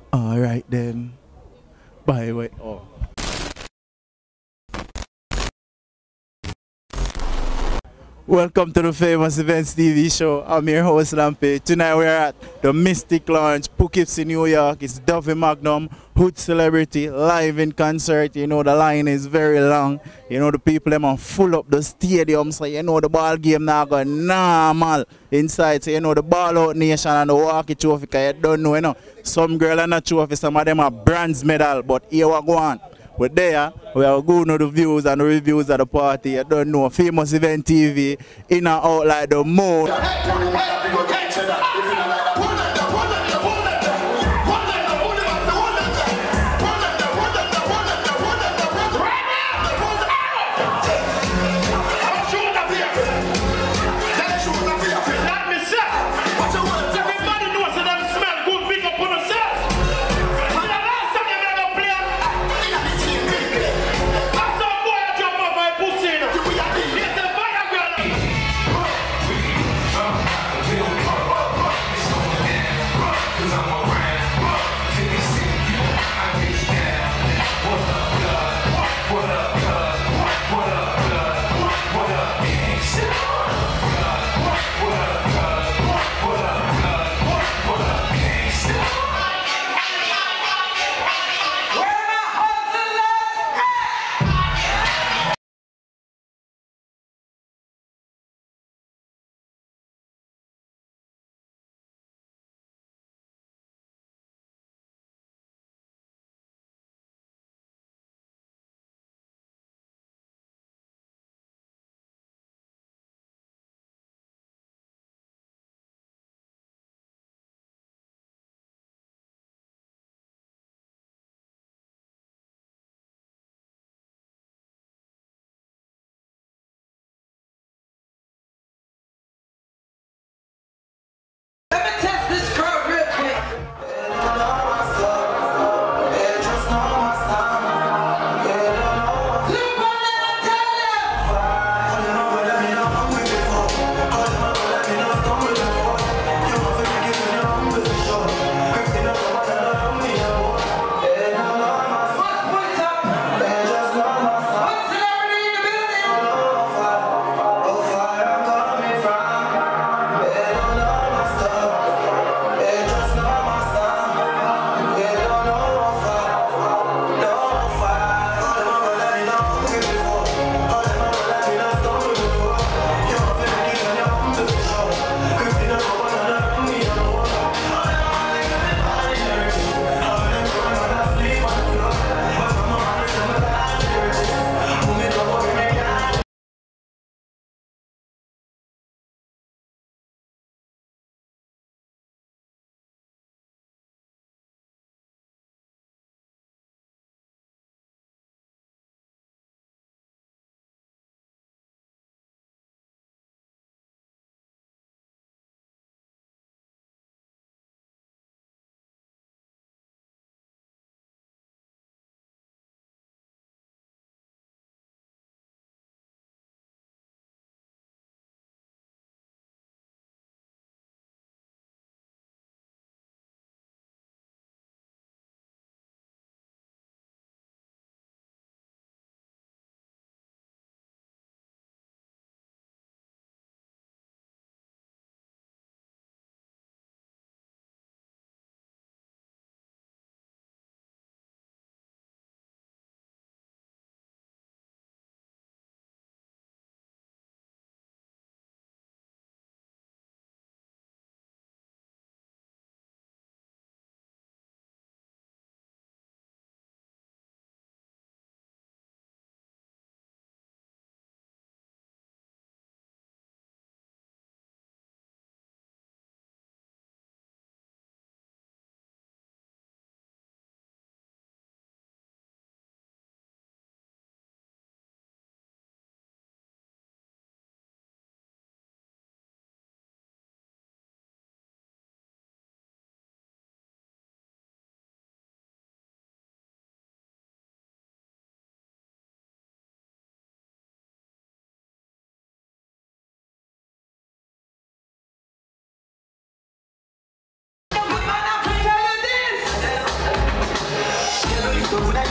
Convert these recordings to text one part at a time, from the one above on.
Alright then. By way. Oh. Welcome to the Famous Events TV show. I'm your host Lampy. Tonight we're at the Mystic Lounge, Poughkeepsie, New York. It's Duffy Magnum, Hood Celebrity, live in concert. You know the line is very long. You know the people them are full up the stadium, so you know the ball game now go normal inside. So you know the ball out nation and the walkie trophy, cause you don't know, you know. Some girl are not trophy, some of them are bronze medal, but here we go on. But there, we are going to the views and the reviews of the party. I don't know, Famous Event TV, in and out like the moon.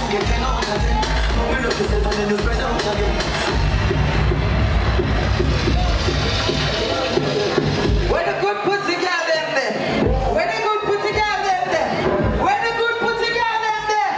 Where the good pussy girl them there? Where the good pussy girl them there? Where the good pussy girl them there?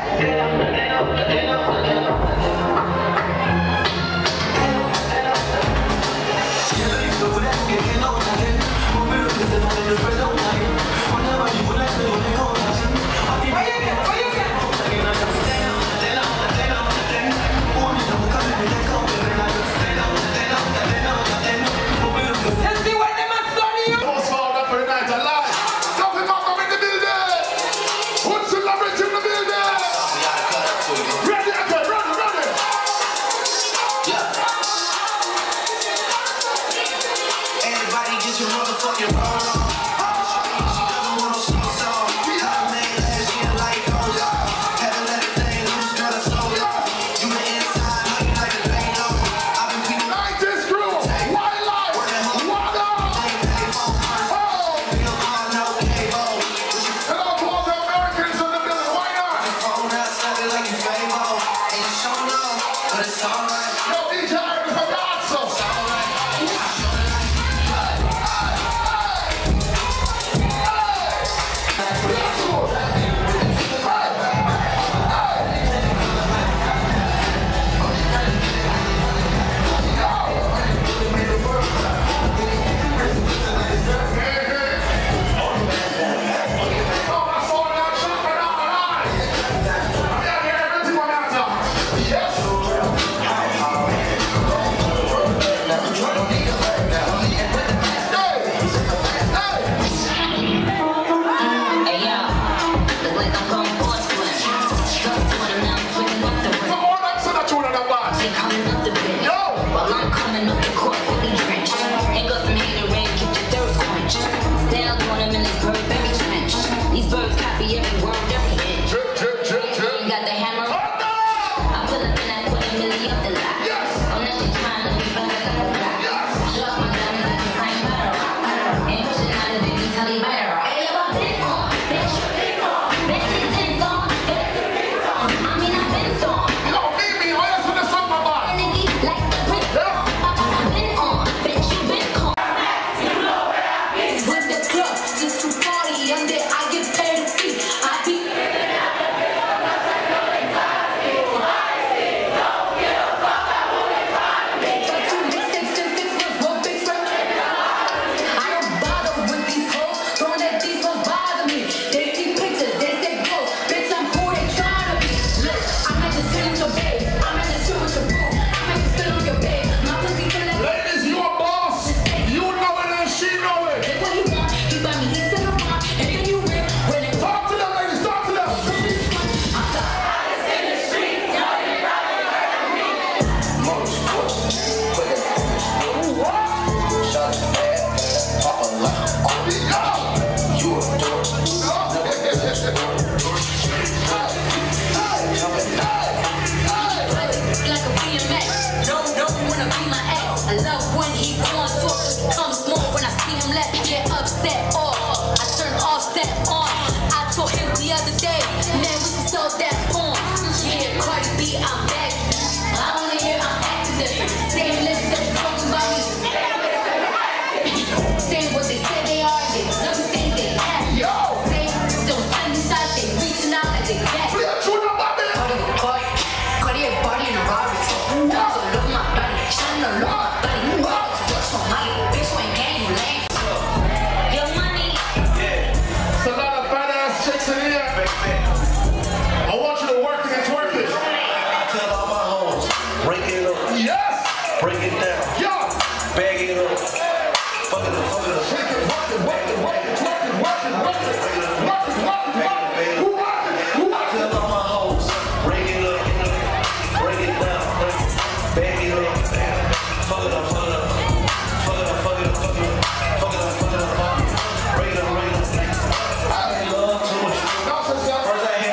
First I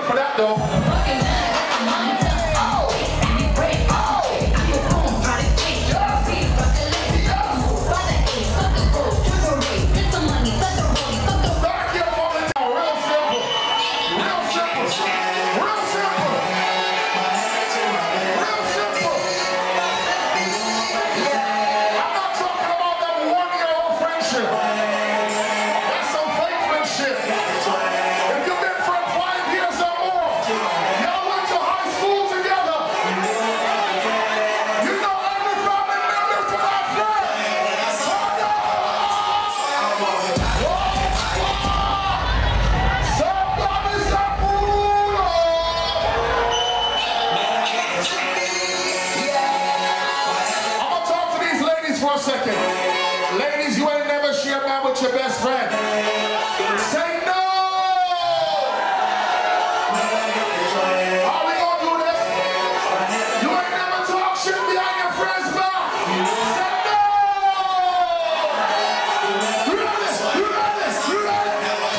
for that though. With your best friend. Say no! How we gonna do this? You ain't never talk shit behind your friend's back. Say no! You ready? You ready? You ready?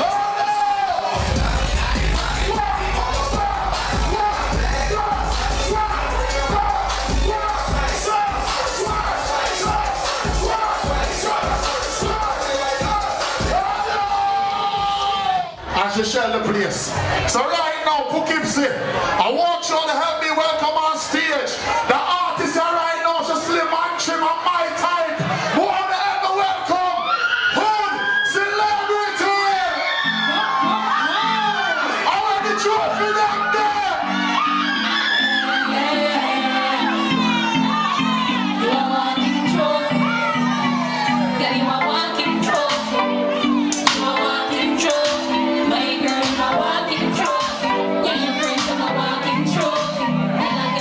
To share the place. So right now, Poughkeepsie, I want you all to help me welcome on stage the artists are right now, so Slim and Trim and my type. Who are the ever welcome? Hood Celebrity! I want the trophy down there! You are walking trophy. Yeah, you are walking trophy. You are walking trophy. My girl, I'm a walking trophy. Yeah, your friends, I'm a walking trophy. And I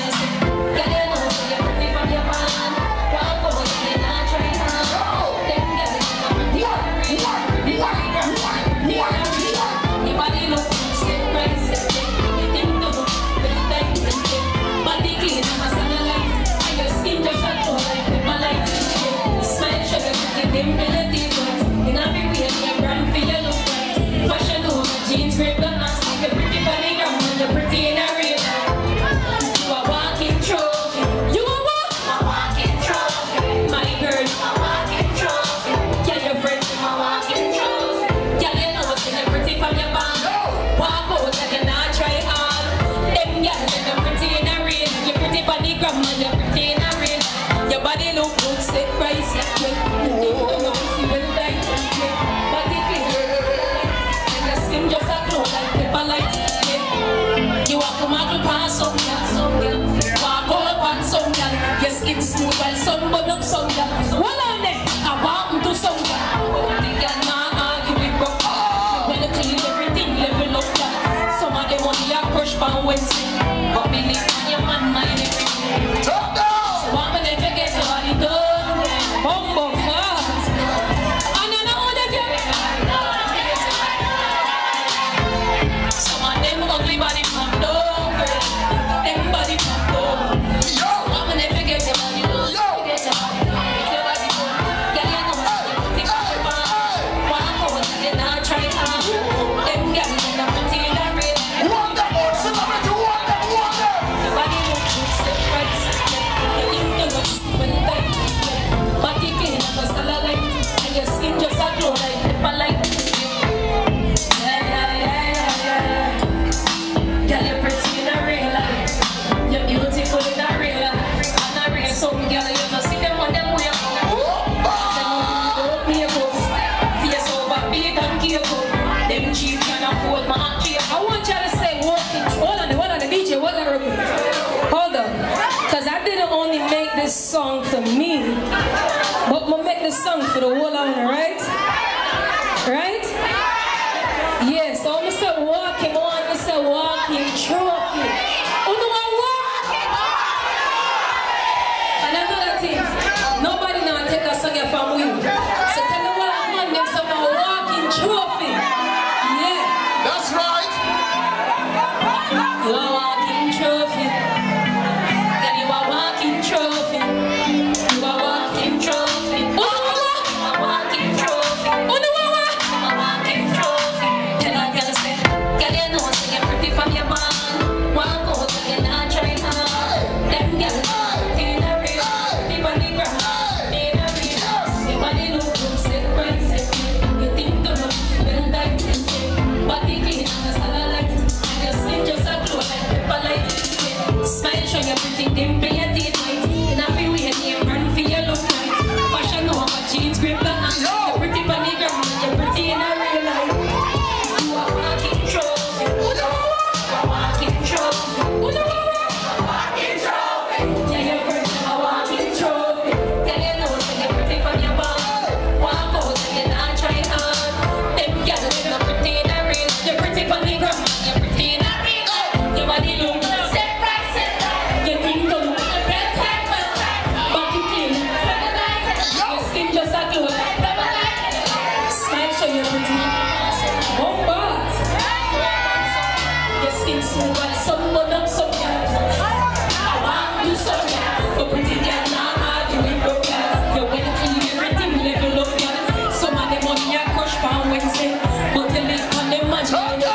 But someone up, some girls. I want you some girl. But pretty girl, nah, argue with no girl. You went through everything, level up, girl. Some of them on your crush on Wednesday. But they live on them money.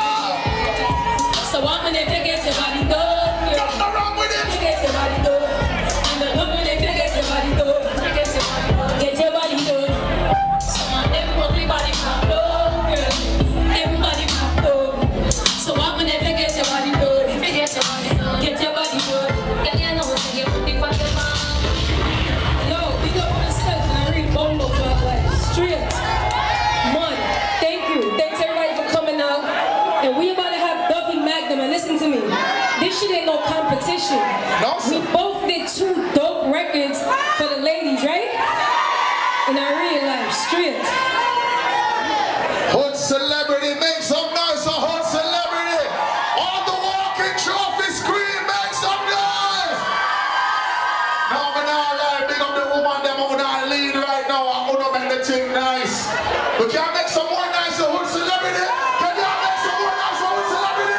So I'm gonna forget your body done. Nothing wrong with it. Forget your body done. And the love when they forget your body done. Forget your body done. Get your body done. Some of them ugly body pop done, girl. Them body pop done. So I'm gonna forget your body done. Forget your body done. Get your body done. Girl, you know what you put the fuck in my. Yo, we got myself and I read bumble club like straight. Mud. Thank you. Thanks everybody for coming out. And we about to have Duffy Magnum, and listen to me. This shit ain't no competition. No, sir. We both did 2 dope records for the ladies, right? In our real life, straight. Hood celebrity, make some noise for Hood celebrity. On the walking trophy screen, make some noise. Now I'm not like big up the woman, them who not lead right now. I'm gonna make the thing nice. But can I make some more nice for Hood celebrity? Can y'all make some more nice for Hood celebrity?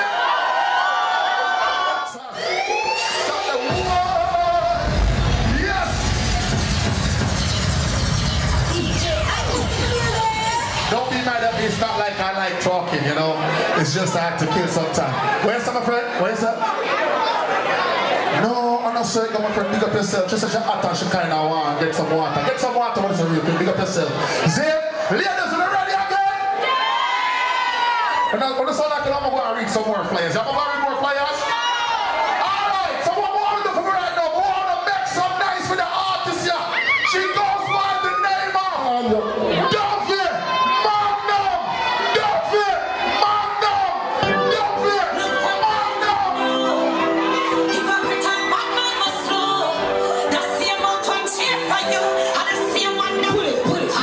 Stop the word. Yes. Don't be mad at me, it's not like I like talking, you know. It's just I have to kill some time. Where's that, my friend? Where's that? No, I'm not saying, my friend, big up yourself. Just as you're hot and she kind of want, get some water. Get some water, what's the real thing? Big up yourself. Zip, ladies, are you ready again? And I'm going to sound like I'm going to read some more flyers. Y'all going to read more flyers? Alright, so what we want to do for me right now? We want to make some nice for the artist here. She goes by the name of Duffy Magnum. Duffy Magnum. Duffy Magnum. Hypocrite and bad man must know. The same amount of cheer for you, and the same one that will put it.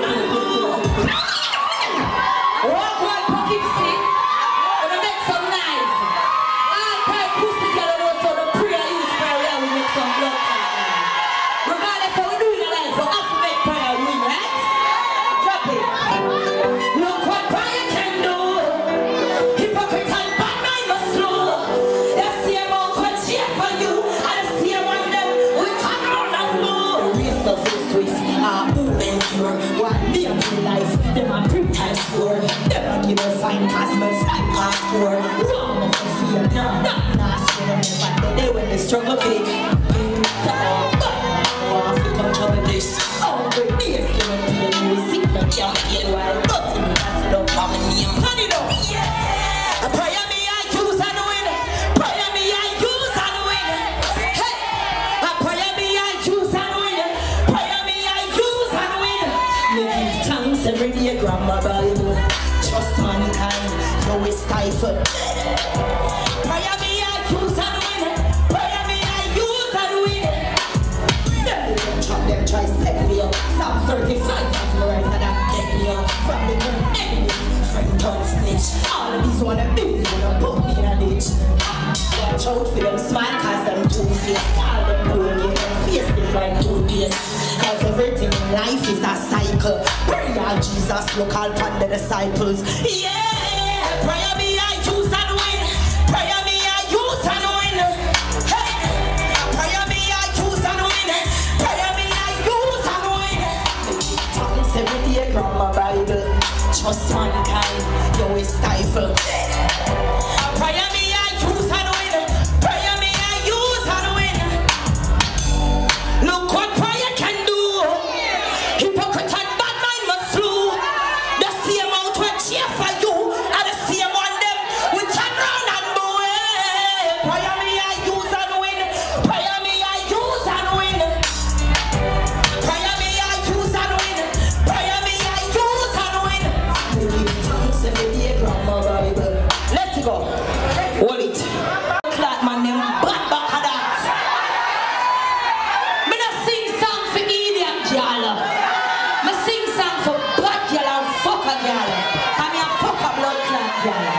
Walk right, Poughkeepsie. Gonna make some nice. All type pussy girl and also the prayer inspire we make some blood clot. Regardless how we do in our life, we have to make prayer win, right? Drop it. Look what prayer can do. Hypocrite and bad man must know. The same amount of cheer for you, and the same one that will turn around and go. Race of this Swiss, who endure what they do life. Them a pre-time score. Them a give a fine pass, but fine pass score. Wrong of the fear, not nasty. Them never they when they struggle big. Control this. All the days given to the music, but can't get while nothing that's it up for me name. Turn it up, yeah. Prayer me I use and win. Prayer me I use and win. Hey, prayer me I use and win. Prayer me I use and win. Me give thanks every day, Grandma Bible. Trust mankind, no is stifle. Prayer me I use and win. Prayer me I use and win. Them try set me up. Psalm 35 has no right that get me up. From the enemy, friend don't snitch. All of these wanna do is wanna put me in a ditch. Watch out for them smile cause them two-faced. All them cool get them face them like two-faced. Cause everything in life is a cycle. Pray on Jesus, look all upon the disciples. Yeah, prayer me I use and win. Prayer me I use and win. Hey, prayer me I use and win. Prayer me I use and win. Tongues every day, Grandma Bible. Trust mankind, you is stifle. Prayer me I use and win. Prayer me I use and win. Look what prayer can do. Hypocrite and bad mind must flew. The same amount will cheer for you, and the same one them will turn round and go away. Prayer me I use and win. Prayer me I use and win. Prayer me I use and win. Prayer me I use and win. We give thanks every day, Grandma Bible. Let's go. Hold it. Clock man, them bad back of that. Me not sing song for idiot girl. Me sing song for bad girl and fucker girl. And me a fucker blood clot girl.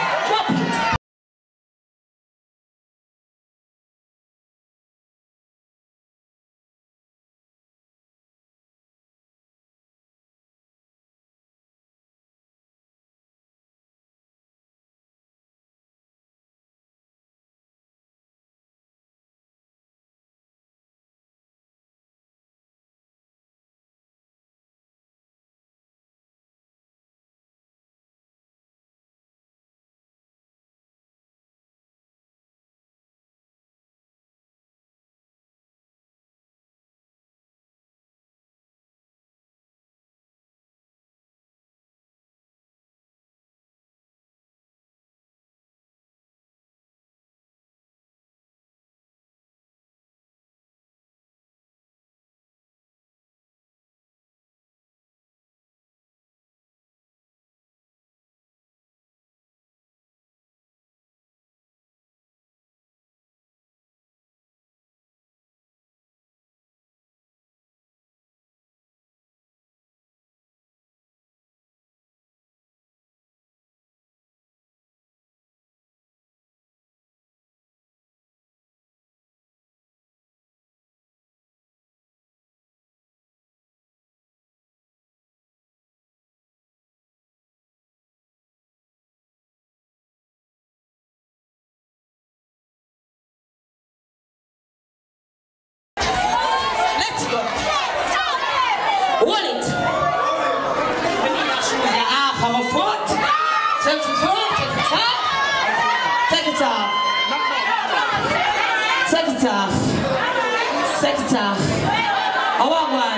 it off. Set it off. I want one.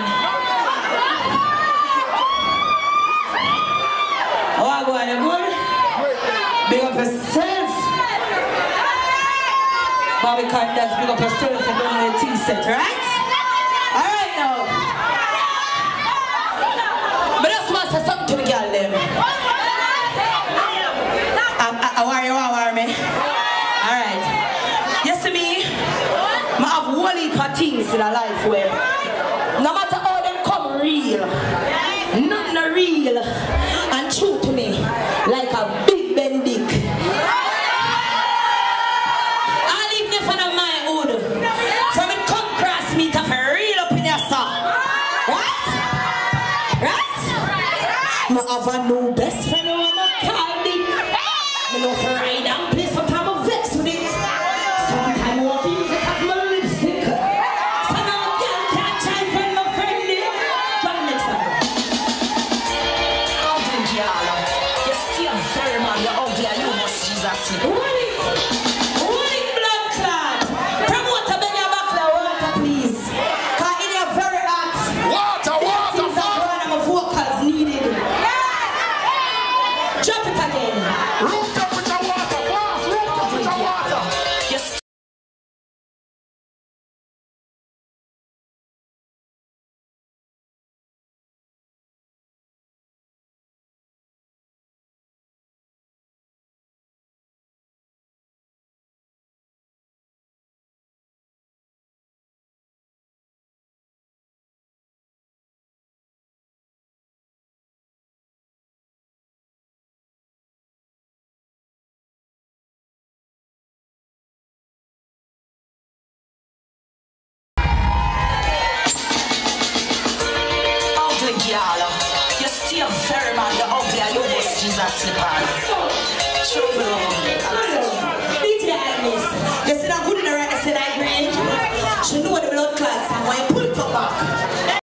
I want one. You good? Big up yourself. Bobby Carter's big up yourself and don't know the tea set, right? Alright now. But that's what I said something to the girl them. I me. Alright. Yes to me, I have one heap of things in a life where no matter how them come real, nothing real and true to me like a big Ben dick. I live in front of my hood. So it come cross me to real up in your soul. Right? Right? I have a new best friend who wanna call me. I know for ride and play sometimes I'm vexed with it. Sometimes I want to use it as my lipstick. So now a girl can't try to find my friend there. But next time. Ugly girl. You still very man, you're ugly and you must Jesus sleep. Running blood clot. Promoter beg your back like water please. Cause in your very heart. Water, water, water. And my vocals needed. Drop it again. Room temperature water, boss. Room temperature water. Yes. You still very man, you're ugly and you must Jesus slippers. Trouble. DJ Agnes, you see that good in the right, I said I agree. She know the blood clots and why you pull it up back.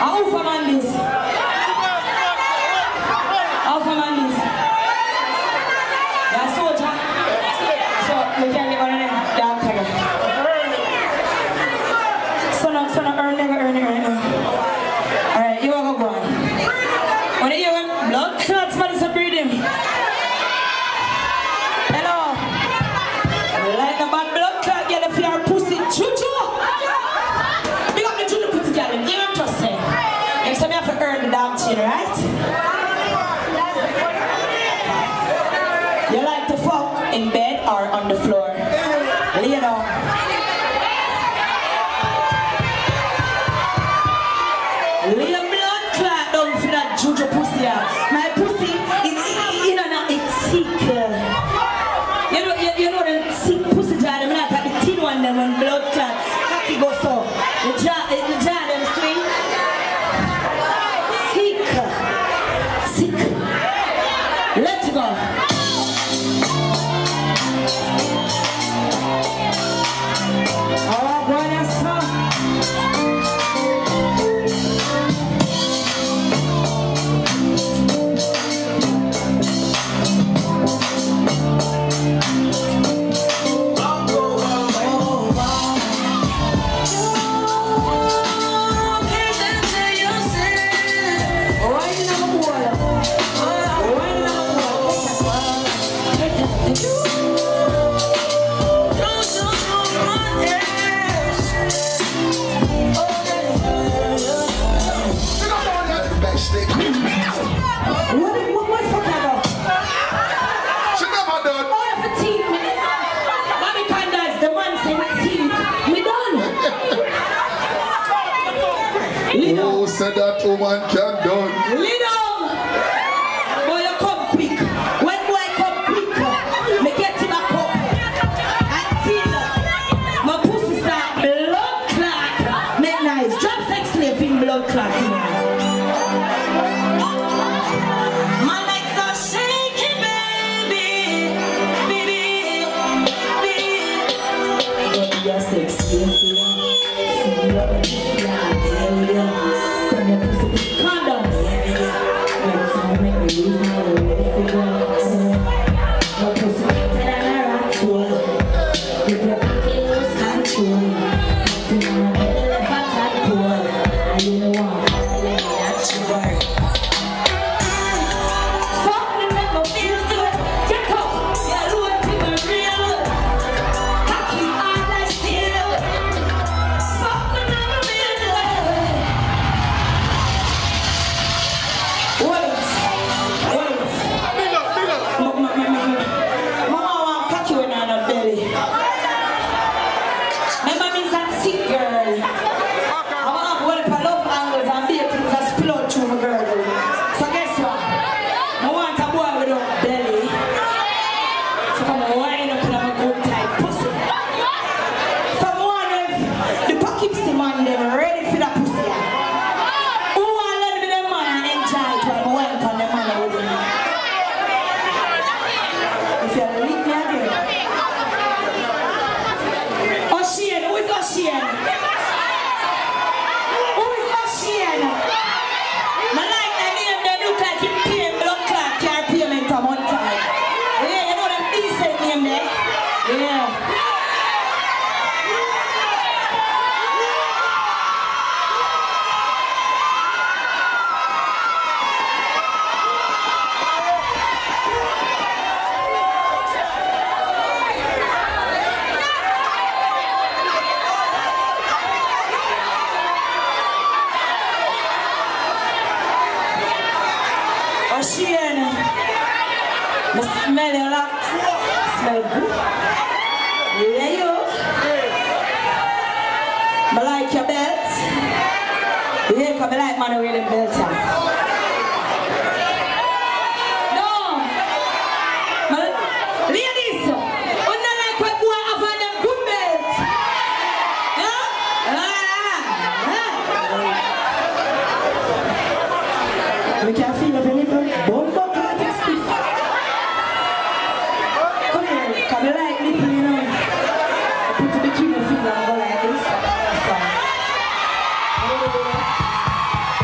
How for man this? How for man this? Yeah, soldier. So we can get one of them damn tiger. Son of earn nigga. Alright, you wanna go on. When you hear him, blood clots, man, is a breathing. Hello. Like a bad blood clot, get a fear pussy. Choo-choo. Big up the choo-choo pussy, girl. You don't trust him. Next time you have to earn the damn chin, right? You like to fuck in bed or on the floor? Lay down. Lay a blood clot down for that juju pussy. My pussy, you know, it's sick. You know them sick pussy jar, them like the thin one, them when blood clot. Cocky go so. The jar them swing. Sick. Let's go. Alright, go on, yes, sir. What fuck I got? She never done. Oh, yeah, for team. Mommy Pandas, the man said team. We done. Who said that woman can done? Lido. Boy, you come quick. When boy come quick, me get him a cup. Until my pussy start blood clot. Make nice. Drop sex slave in blood clot. My legs are shaking, baby. You're sexy. Calm down. Make me lose my pussy better than a rat tool. You get the lose control. You know my belly left a tadpole. And you know what? That's your work. Fuck me, make me feel good. Get up. Yeah, Lord, people real. Cocky hard like steel. Fuck me, make me feel good. Wait. Mama want cocky when I'm not belly. Remember me that sick girl. I want to go up love angles and be able to explode through my girl. So guess what? I want a boy without belly. So come on, wind up in my good tight pussy. So I want the Poughkeepsie man them ready for that pussy. Who want to let me them man and enjoy it while I went on the man with me? If you leave me again. Ocean, who is Ocean? Who is Ocean? I like the name, they look like him paying blood clot car payment on one time. Yeah, you know them decent name there? Yeah. Ocean, I smell you lot. Smell good. Yeah, you. I like your belt. Yeah, because I like man who wear them belts. No. Ladies, who don't like what boy have on them good belts? Yeah? We can feel up your nipple. Bumbo clot is stiff. Come here, come you like nipple, you know. Put it between your feet and go like this.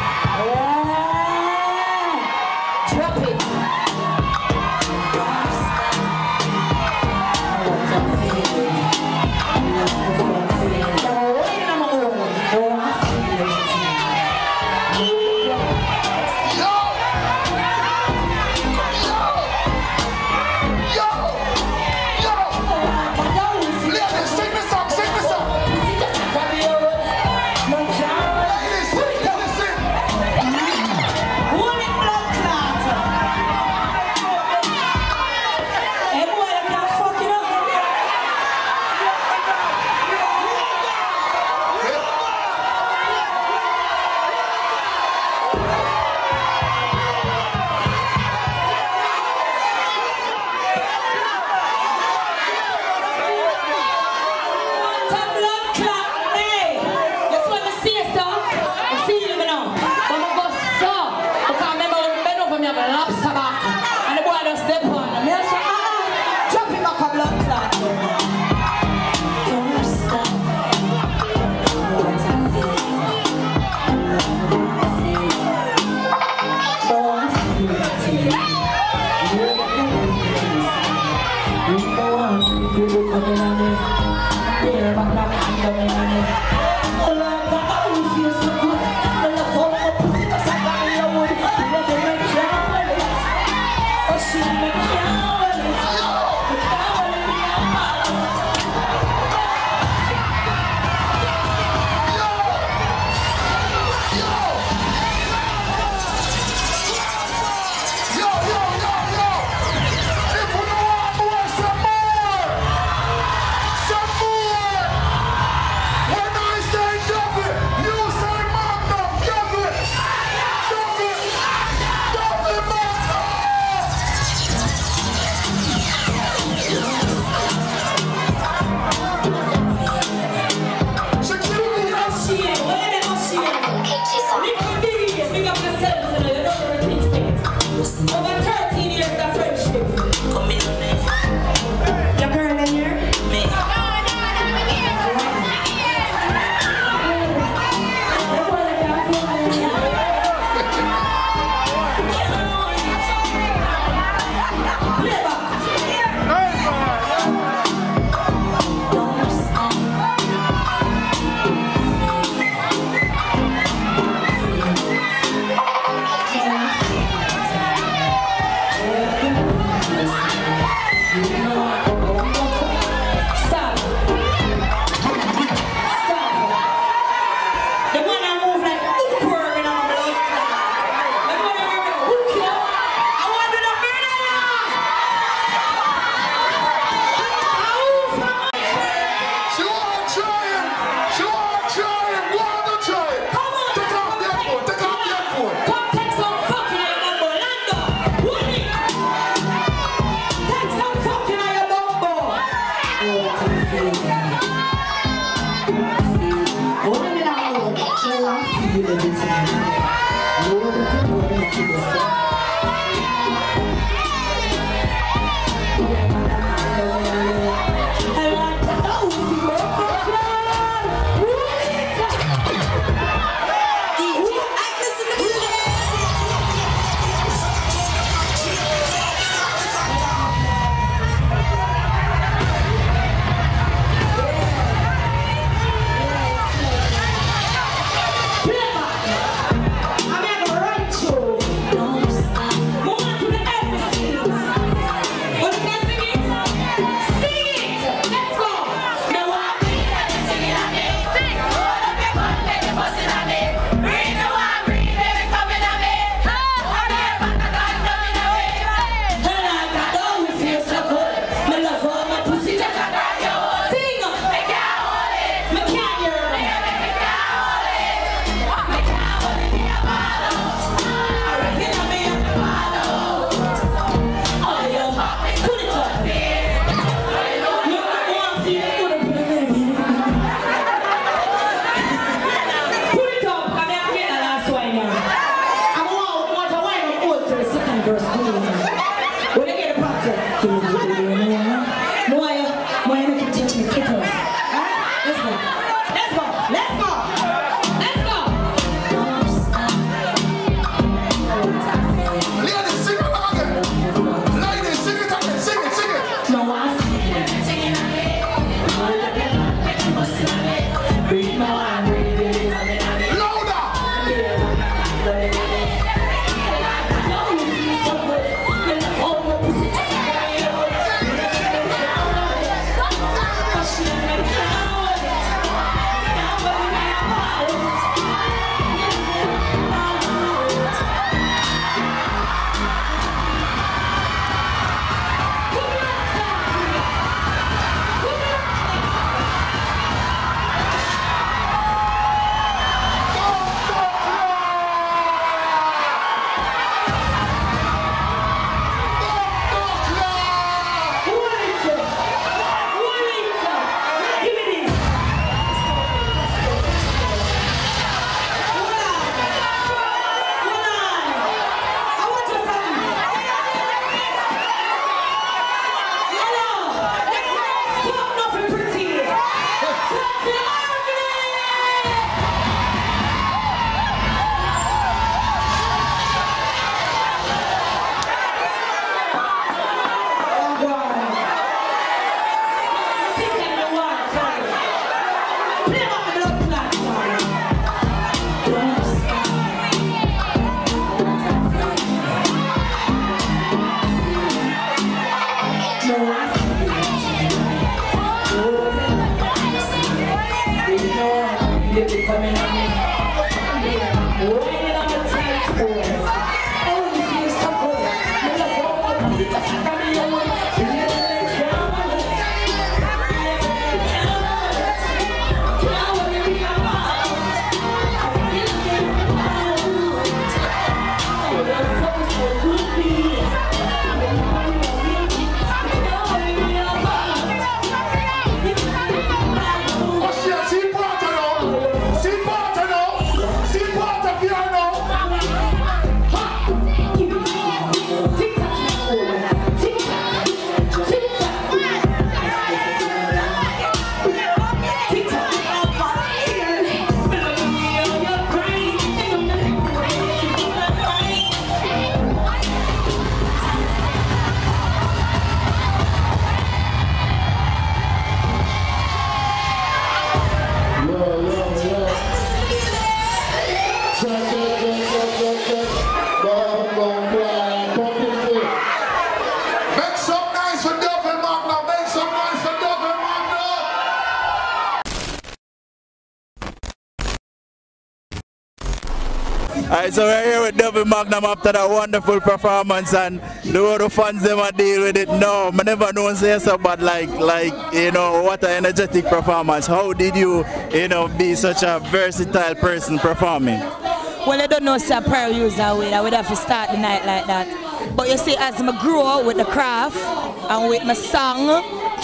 Alright, so we're here with Duffy Magnum after that wonderful performance, and the way the fans them are deal with it now. I never know say so, but like you know, what an energetic performance. How did you be such a versatile person performing? Well, I don't know say prior user way. I would have to start the night like that. But you see, as I grow with the craft and with my song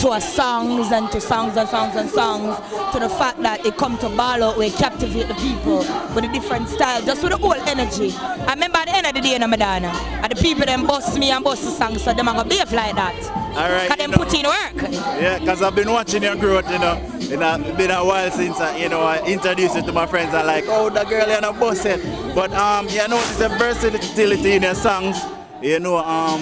to songs and to songs and songs and songs, to the fact that it come to ball out, we captivate the people with a different style, just with the whole energy. I remember at the end of the day, Madonna, and the people them bust me and bust the songs, so them are going to behave like that. All right. Because them put in work. Yeah, because I've been watching your growth, you know. It's been a while since I introduced it to my friends. I'm like, oh, the girl, you're not boss it. But you know, it's a versatility in your songs. You know,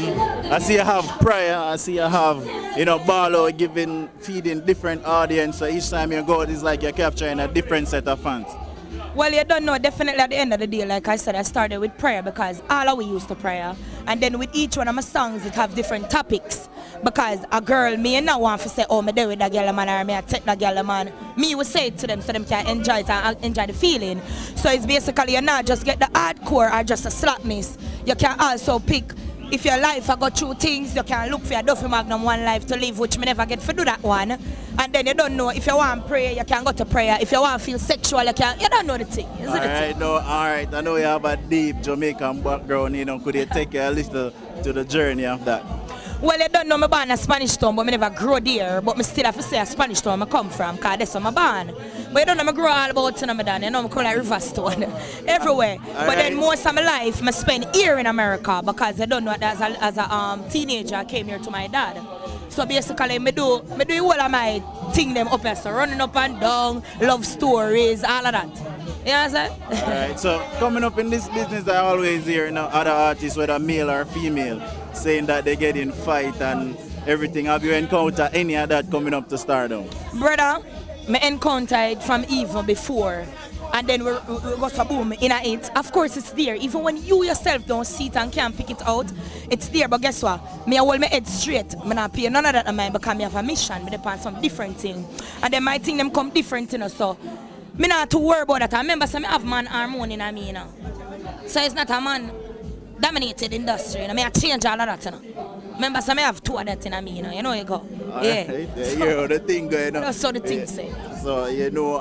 I see you have prayer, I see you have, you know, Barlow feeding different audience. So each time you go, it's like you're capturing a different set of fans. Well, you don't know, definitely at the end of the day, like I said, I started with prayer because all of we used to prayer. And then with each one of my songs, it have different topics. Because a girl, me and not want to say, oh, me do with that girl man, or me I take that girl man. Me will say it to them so them can enjoy it and enjoy the feeling. So it's basically, you not just get the hardcore or just a slapness. You can also pick, if your life I go through things, you can look for your Duffy Magnum One Life to Live, which me never get to do that one. And then you don't know, if you want prayer, you can go to prayer. If you want to feel sexual, you don't know the thing. Alright, no, alright. I know you have a deep Jamaican background, you know, could you take you a little to the journey of that? Well, you don't know me born in Spanish Town, but I never grow there. But I still have to say a Spanish Town I come from, because that's where I'm born. But you don't know me grow all about in Ramadan. You know, I come like Riverstone, everywhere. But then most of my life, I spend here in America, because I don't know that as a teenager, I came here to my dad. So basically, I do all of my thing them up here, so running up and down, love stories, all of that. You know what I'm saying? Alright, so coming up in this business, I always hear, you know, other artists, whether male or female, saying that they get in fight and everything. Have you encountered any of that coming up to stardom? Brother, I encountered it from even before. And then we go to boom in it. Of course it's there. Even when you yourself don't see it and can't pick it out, it's there. But guess what? Me I hold my head straight. I not pay none of that of mine because I have a mission. I depend on some different thing. And then my thing them come different, you know. So I not to worry about that. I remember I have man hormone in me, you know. So it's not a man dominated industry. You know? I change all of that, you know. Remember, I have two of that in me, you know you go. Yeah. You know the thing going on. That's how the thing say. So, you know,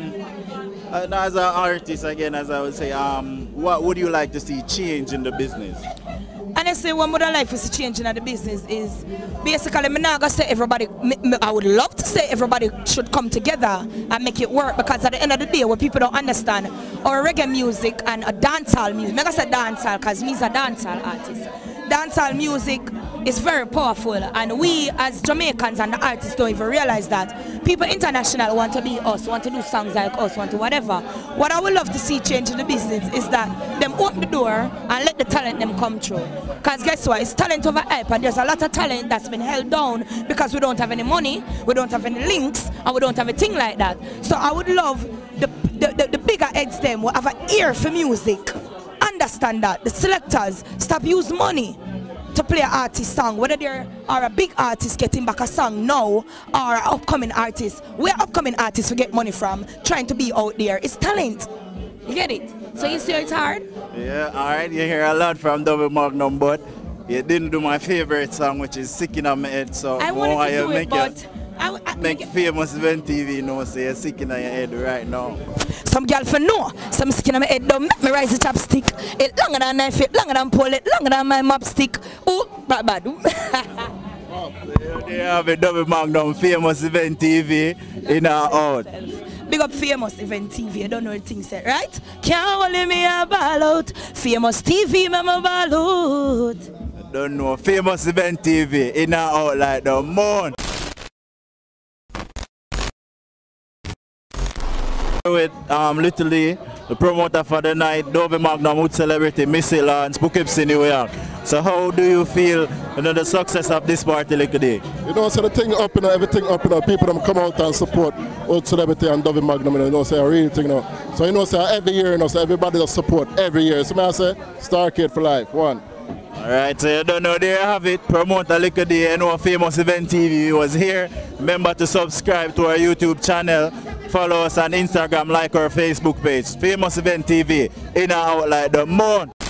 as an artist, again, as I would say, what would you like to see change in the business? Honestly, what would I like to see change in the business is basically, I'm not going to say everybody, I would love to say everybody should come together and make it work, because at the end of the day, what people don't understand, our reggae music and a dancehall music, I'm not going to say dancehall because me is a dancehall artist. Dancehall music is very powerful, and we as Jamaicans and the artists don't even realize that. People international want to be us, want to do songs like us, want to whatever. What I would love to see change in the business is that them open the door and let the talent them come through. Because guess what, it's talent over hype, and there's a lot of talent that's been held down because we don't have any money, we don't have any links, and we don't have a thing like that. So I would love the bigger heads them will have an ear for music. Understand that. The selectors stop use money to play an artist song, whether they are a big artist getting back a song now or an upcoming artist. We're upcoming artists we get money from, trying to be out there. It's talent. You get it? So you see it's hard? Yeah, alright, you hear a lot from Double Magnum, but you didn't do my favorite song, which is Sick in My Head. So I wanted to do it, but make Famous Event TV know, say you're sick in your head right now. Some girl for know, some sick in my head, don't make me rise the chopstick. It longer than knife, it longer than pull it, longer than my mop stick. Oh, bad. They have a Double Magnum Famous Event TV in our out. Big up Famous Event TV, I don't know the thing said, right? Can't hold me a ball out. Famous TV, me ball out. I don't know, Famous Event TV in our out like the moon. With Little Lee, the promoter for the night, Double Magnum Hood Celebrity, Missy Lance, Poughkeepsie, New York. So how do you feel, you know, the success of this party like today? You know, so the thing up, you know, everything up, you know, people them come out and support Hood Celebrity and Double Magnum, you know, say a real thing, you know. So you know, say every year, you know, so everybody does support every year. So I say, Starcade for life, one. Alright, so you don't know, there you have it. Promoter Liquor Day, you know, Famous Event TV was here. Remember to subscribe to our YouTube channel. Follow us on Instagram, like our Facebook page. Famous Event TV, in and out like the moon.